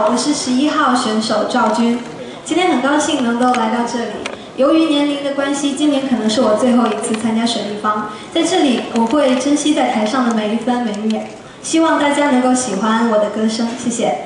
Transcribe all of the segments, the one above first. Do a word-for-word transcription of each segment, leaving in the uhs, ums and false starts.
我是十一号选手赵军。今天很高兴能够来到这里。由于年龄的关系，今年可能是我最后一次参加水立方。在这里，我会珍惜在台上的每一分每一秒。希望大家能够喜欢我的歌声，谢谢。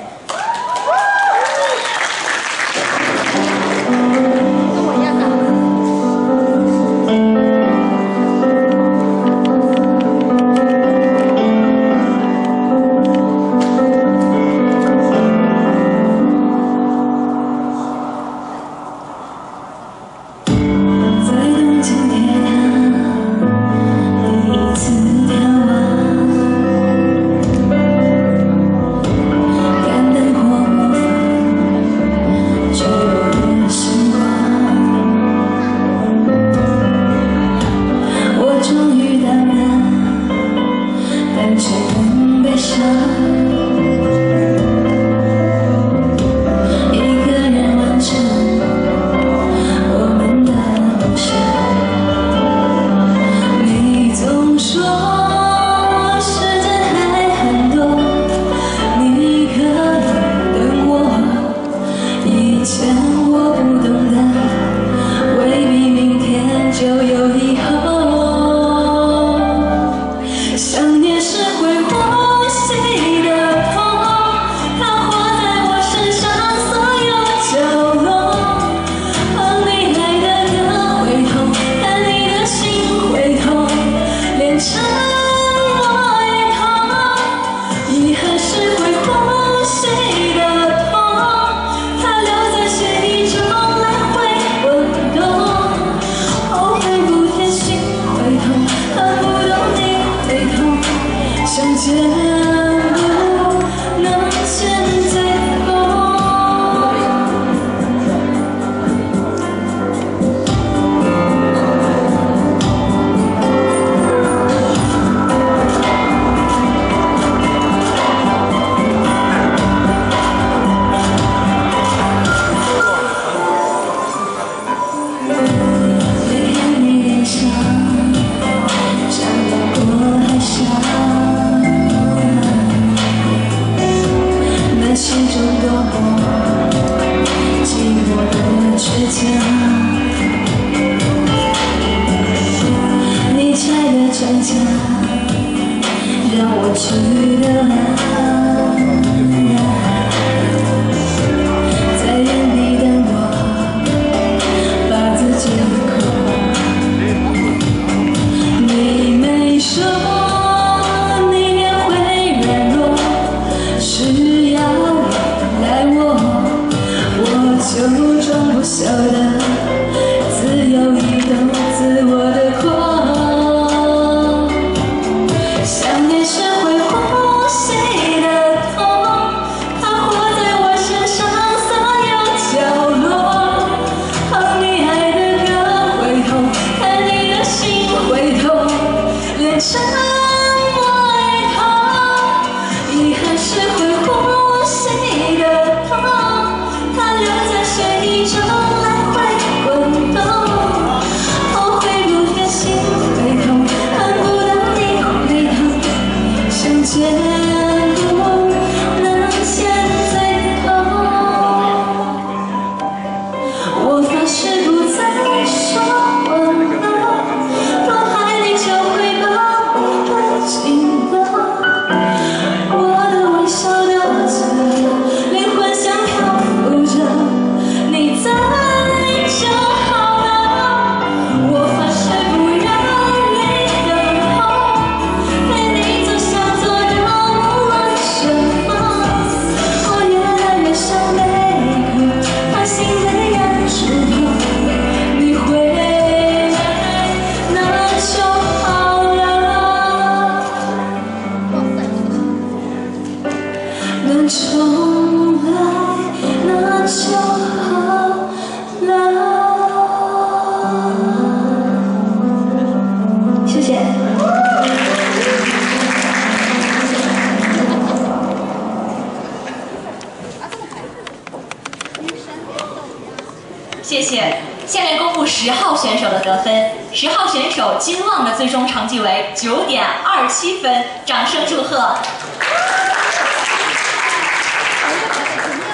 谢谢。下面公布十号选手的得分。十号选手金旺的最终成绩为九点二七分，掌声祝贺。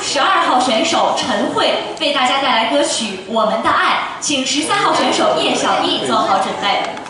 十二号选手陈慧为大家带来歌曲《我们的爱》，请十三号选手叶小艺做好准备。